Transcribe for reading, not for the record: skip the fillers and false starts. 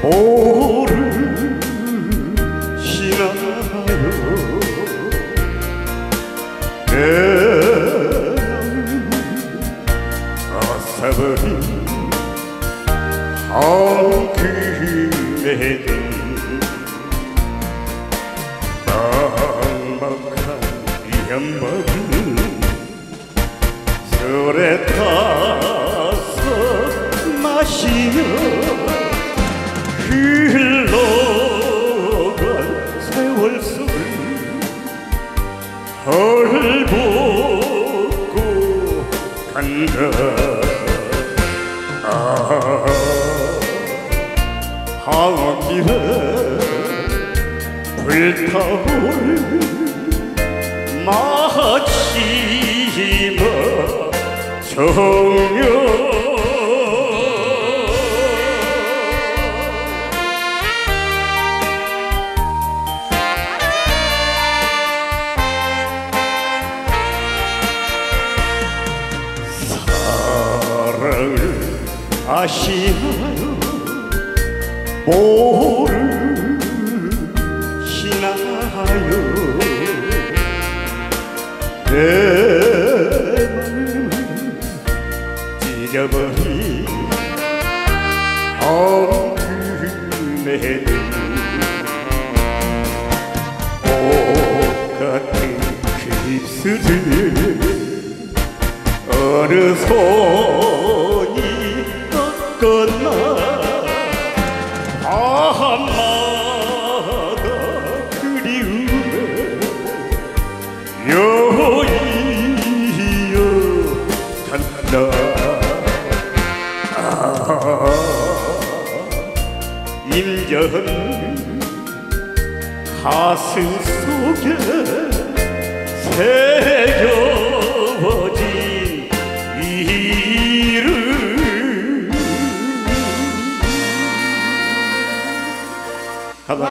모르시나요? 아사버린 한그네들 막막한 이 한밤은 술에 타서 마시며 흘러간 세월 속을 헐벗고 간다. 항길에 불타올 마지막 정녕. 사랑을 아시나요? 모르시나요? 내 맘을 찢어버린 한그네들 옷같은 그 입술을 어느 손이 꺾었나. 밤마다 그리움에 여이여 간다. 인연 가슴 속에 새겨